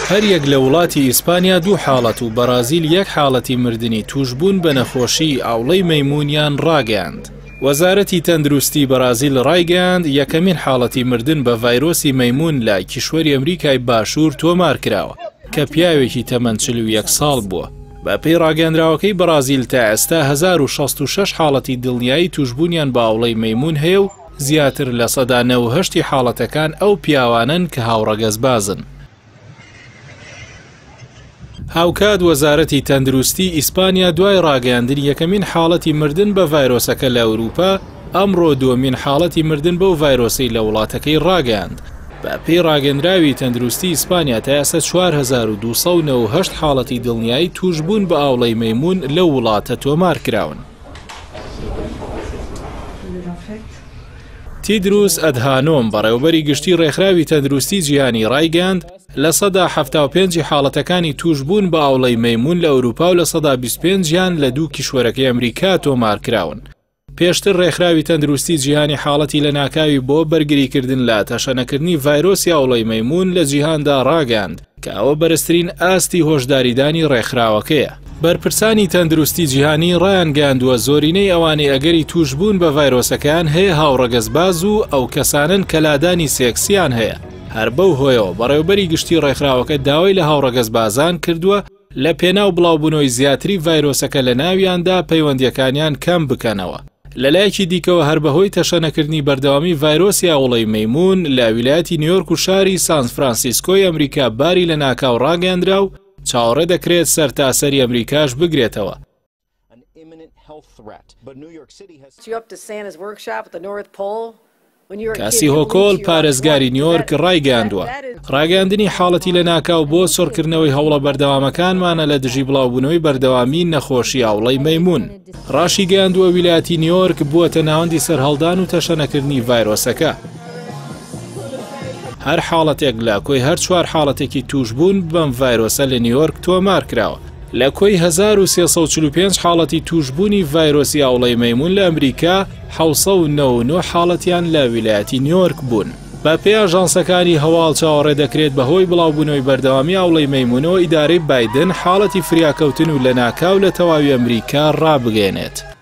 هەر یەک لە وڵاتی ئیسپانیا دوو حاڵەت و بەرازیل یەک حاڵەتی مردنی توشبوون بە نەخۆشی ئاوڵەی مەیمونیان ڕاگەاند. وەزارەتی تەندروستی بەرازیل ڕایگەاند یەکەمین حاڵەتی مردن بە ڤایرۆسی مەیمون لای کیشوەری ئەمریکای باشوور تۆمار کراوە کە پیاوێکی تەمەن 41 ساڵ بووە. بە پێی ڕاگەاندراوەکەی بەرازیل تا ئێستا 1066 حاڵەتی دڵنیایی توشبوونیان بە ئاوڵەی مەیمون هەیە و زیاتر لە سەدا 98 حاڵەتەکان ئەو پیاوانن کە هاوڕەگەزبازن. هاوکات وەزارەتی تەندروستی ئیسپانیا دوای ڕاگەاندنی یەکەمین حاڵەتی مردن بە ڤایرۆسەکە لە ئەوروپا ئەمڕۆ دووەمین حاڵەتی مردن بەو ڤایرۆسەی لە وڵاتەکەی ڕاگەاند. بە پێی ڕاگەندراوی تەندروستی ئیسپانیا تا ئێستا 4298 حاڵەتی دڵنیایی توشبوون بە ئاوڵەی مەیمون لە وڵاتە تۆمار کراون. تیدروس ئەدهانۆم بەڕێوەبەری گشتی ڕێکخراوی تەندروستی جیهانی ڕایگەاند لە سەدا 75 حاڵەتەکانی توشبوون بە ئاوڵەی مەیمون لە ئەوروپا و لە سەدا 25 یان لە دوو کیشوەرەکەی ئەمریکا تۆمار کراون. پێشتر ڕێکخراوی تەندروستی جیهانی حاڵەتی لە ناکاوی بۆ بەرگریکردن لە تەشەنەکردنی ڤایرۆسی ئاوڵەی مەیمون لە جیهاندا ڕاگەاند کە ئەوە بەرزترین ئاستی هۆشداریدانی ڕێکخراوەکەیە. بەرپرسانی تەندروستی جیهانی ڕایانگەاندووە زۆرینەی ئەوانەی ئەگەری توشبوون بە ڤایرۆسەکان هەیە هاوڕەگەزباز و ئەو کەسانن کە لادانی سێکسیان هەیە. هەر بەو هۆیەوە بەڕێوەبەری گشتی ڕێکخراوەکە داوای لە هاوڕەگەزبازان کردووە لە پێناو بڵاوبوونەوەی زیاتری ڤایرۆسەکە لە ناویاندا پەیوەندیەکانیان کەم بکەنەوە. لەلایەکی دیکەوە هەر بەهۆی تەشەنەکردنی بەردەوامی ڤایرۆسی ئاوڵەی مەیمون لە ویلایەتی نیویۆرک و شاری سان فرانسیسکۆی ئەمریکا باری لە ناکاو ڕاگەاندرا و چاوەڕێ دەکرێت سەرتاسەری ئەمریکاش بگرێتەوە. کاسی هۆکۆل پارێزگاری نیویۆرک ڕایگەاندووە ڕاگەاندنی حاڵەتی لە ناکاو بۆ سۆرکردنەوەی هەوڵە بەردەوامەکانمانە لە دژی بڵاوبوونەوەی بەردەوامی نەخۆشی ئاوڵەی مەیمون. ڕاشی گەاندووە ویلایەتی نیویۆرک بووەتە ناوەندی سەرهەڵدان و تەشەنەکردنی ڤایرۆسەکە. هەر حاڵەتێک لە کۆی هەر 4 حاڵەتێکی توشبوون بەم ڤایرۆسە لە نیویۆرک تۆمار کراوە. لە کۆی 1345 حاڵەتی توشبوونی ڤایرۆسی ئاوڵەی مەیمون لە ئەمریکا 799 حاڵەتیان لە ویلایەتی نیویۆرک بوون. بە پێی ئاژانسەکانی هەواڵ چاوەڕێ دەکرێت بەهۆی بڵاوبوونەوەی بەردەوامی ئاوڵەی مەیمونەوە ئیدارەی بایدن حاڵەتی فریاکەوتن و لە ناکاو لە تەواوی ئەمریکا ڕابگەێنێت.